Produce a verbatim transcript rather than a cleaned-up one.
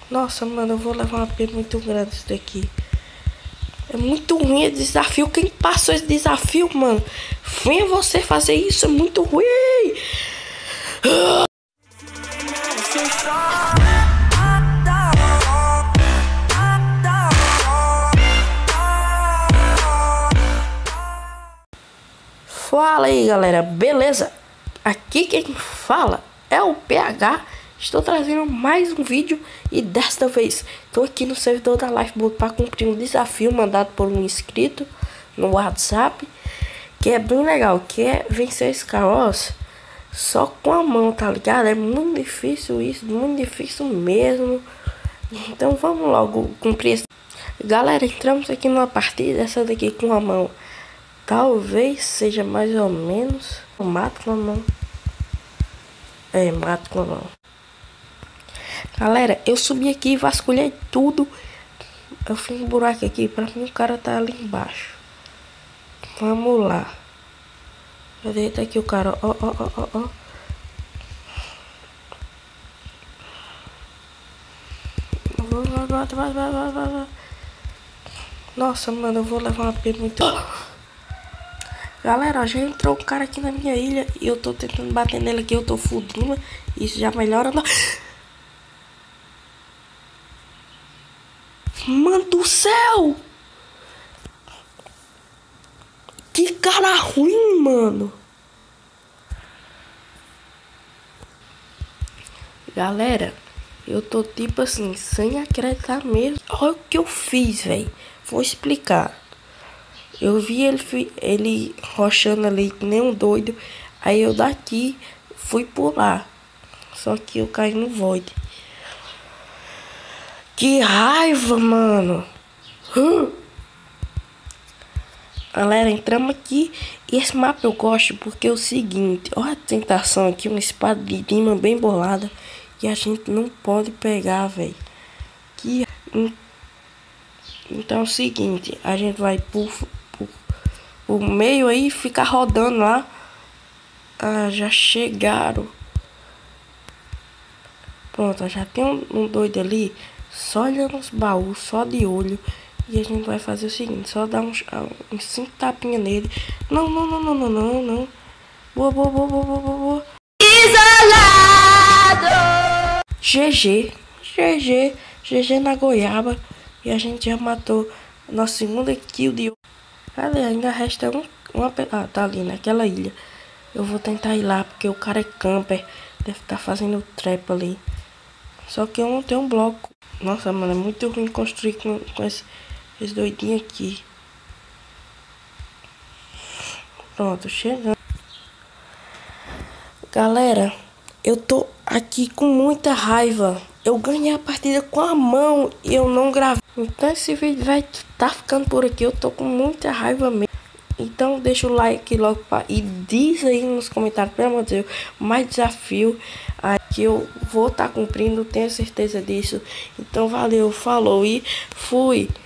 Nossa, mano, eu vou levar uma pena muito grande isso daqui. É muito ruim esse desafio. Quem passou esse desafio, mano? Venha você fazer isso, é muito ruim. Fala aí, galera, beleza? Aqui quem fala é o P H. Estou trazendo mais um vídeo e desta vez estou aqui no servidor da Lifeboat para cumprir um desafio mandado por um inscrito no WhatsApp, que é bem legal, que é vencer esse caos só com a mão, tá ligado? É muito difícil isso, muito difícil mesmo. Então vamos logo cumprir esse. Galera, entramos aqui numa partida, essa daqui com a mão. Talvez seja mais ou menos. Eu mato com a mão. É, mato com a mão. Galera, eu subi aqui e vasculhei tudo. Eu fiz um buraco aqui. Pra mim o cara tá ali embaixo. Vamos lá. Eu deito aqui o cara. Ó, ó, ó, ó, ó. Nossa, mano, eu vou levar uma pena muito. Galera, já entrou um cara aqui na minha ilha e eu tô tentando bater nele aqui, eu tô fudindo. Isso já melhora. Não. Mano do céu! Que cara ruim, mano! Galera, eu tô tipo assim, sem acreditar mesmo. Olha o que eu fiz, velho. Vou explicar. Eu vi ele, ele rochando ali que nem um doido. Aí eu daqui fui pular. Só que eu caí no void. Que raiva, mano. Hum. Galera, entramos aqui. E esse mapa eu gosto porque é o seguinte. Olha a tentação aqui. Uma espada de lima bem bolada. E a gente não pode pegar, velho. Que... Então é o seguinte. A gente vai por... o meio aí, ficar rodando lá. Ah, já chegaram. Pronto, já tem um, um doido ali. Só olhando os baús, só de olho. E a gente vai fazer o seguinte, só dar uns, uns cinco tapinhas nele. Não, não, não, não, não, não, não. Boa, boa, boa, boa, boa, boa. Isolado! G G, G G, G G na goiaba. E a gente já matou a nossa segunda kill de... Ali ainda resta um, uma... Ah, tá ali naquela ilha. Eu vou tentar ir lá, porque o cara é camper. Deve estar tá fazendo trap ali. Só que eu não tenho um bloco. Nossa, mano, é muito ruim construir com, com esse, esse doidinho aqui. Pronto, chegando. Galera, eu tô aqui com muita raiva. Eu ganhei a partida com a mão e eu não gravei. Então esse vídeo vai tá ficando por aqui. Eu tô com muita raiva mesmo. Então deixa o like logo pra... e diz aí nos comentários, pelo amor de Deus, mais desafio aí que eu vou estar tá cumprindo, tenho certeza disso. Então valeu, falou e fui.